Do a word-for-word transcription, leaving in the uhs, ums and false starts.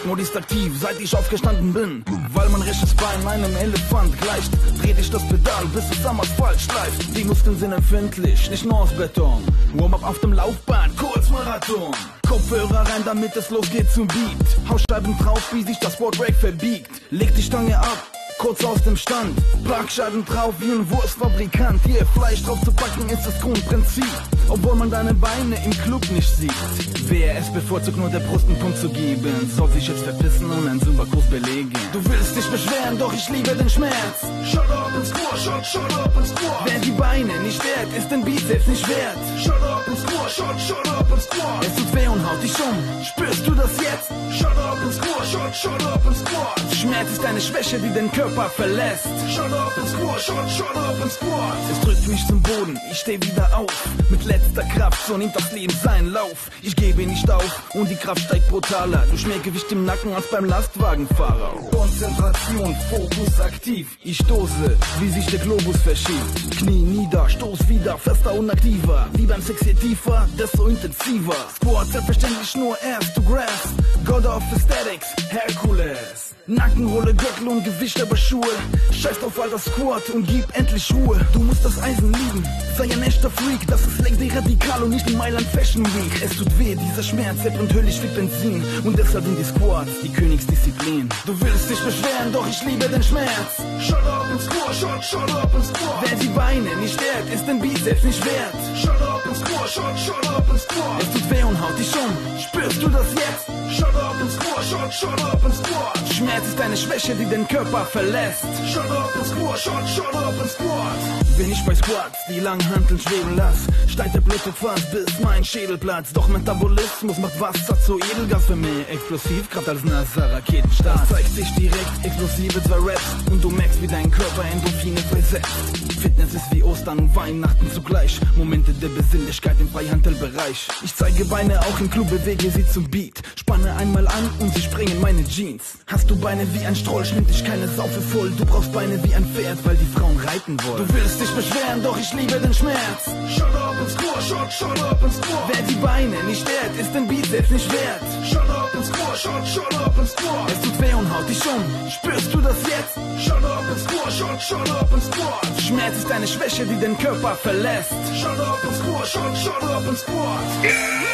Nur ist aktiv, seit ich aufgestanden bin. Weil mein rechtes Bein einem Elefant gleicht, dreh ich das Pedal, bis es am Asphalt schleift. Die Muskeln sind empfindlich, nicht nur aus Beton. Warm-up auf dem Laufband, Kurzmarathon. Kopfhörer rein, damit es losgeht zum Beat. Hausscheiben drauf, wie sich das Sportrack verbiegt. Leg die Stange ab, kurz aus dem Stand. Parkscheiben drauf wie ein Wurstfabrikant. Hier Fleisch drauf zu packen ist das Grundprinzip, obwohl man deine Beine im Club nicht sieht. Wer es bevorzugt, nur der Brust einen Punkt zu geben, soll sich jetzt verpissen und einen Zumba-Kurs belegen. Du willst dich beschweren, doch ich liebe den Schmerz. Shut up and squat, shut, shut up and squat. Wer die Beine nicht wert, ist den Bizeps nicht wert. Shut up and squat, shut, shut up and squat. Es tut weh und haut dich um, spürst du das jetzt? Shut up and squat, shut, shut up and squat. Schmerz ist eine Schwäche, die den Körper verlässt. Shut up and squat, shut, shut up and squat. Es drückt mich zum Boden, ich steh wieder auf. Mit letzter Kraft, so nimmt das Leben seinen Lauf. Ich gebe nicht auf und die Kraft steigt brutaler. Durch mehr Gewicht im Nacken als beim Lastwagenfahrer. Konzentration, Fokus aktiv. Ich stoße, wie sich der Globus verschiebt. Knie nieder, Stoß wieder, fester und aktiver. Wie beim Sex je tiefer, desto intensiver. Squat selbstverständlich nur erst to grasp. God of Aesthetics, Herkules. Nackenrolle, Gürtel und Gewicht über Schuhe. Scheiß drauf, alter Squat und gib endlich Ruhe. Du musst das Eisen lieben, sei ein echter Freak. Das ist Leg Day radikal und nicht in Mailand Fashion Week. Es tut weh, dieser Schmerz, er brennt höllisch wie Benzin. Und deshalb sind die Squats die Königsdisziplin. Du willst dich beschweren, doch ich liebe den Schmerz. Shut up and squat, shut, shut up and squat. Wer die Beine nicht wert, ist den Bizeps nicht wert. Shut up and squat, shut, shut up and squat. Es tut weh und haut dich um, spürst du das jetzt? Shut up and squat, shut, shut up and squat. Schmerz ist eine Schwäche, die den Körper verlässt. Shut up and squat, shut, shut up and squat. Wenn ich bei Squats die langen Hanteln schweben lass, steigt der Blutdruck fast bis mein Schädel platzt. Doch Metabolismus macht Wasser zu Edelgas für mich. Explosiv, grad als NASA-Raketenstart. Zeigt sich direkt, explosive zwei Raps. Und du merkst, wie dein Körper Endorphine freisetzt. Fitness ist wie Ostern und Weihnachten zugleich. Momente der Besinnlichkeit im Freihandelbereich. Ich zeige Beine auch im Club, bewege sie zum Beat. Spanne einmal an und sie springen meine Jeans. Hast du Beine wie ein Strolch, nimmt dich keine Sau für voll. Du brauchst Beine wie ein Pferd, weil die Frauen reiten wollen. Du willst dich beschweren, doch ich liebe den Schmerz. Shut up and squat, shut, shut up and squat. Wer die Beine nicht wert, ist den Bizeps nicht wert. Shut up and squat, shut, shut up and squat. Es tut weh und haut dich um, spürst du das jetzt? Shut up and squat, shut, shut up and squat. Schmerz ist eine Schwäche, die den Körper verlässt. Shut up and squat, shut, shut up and squat.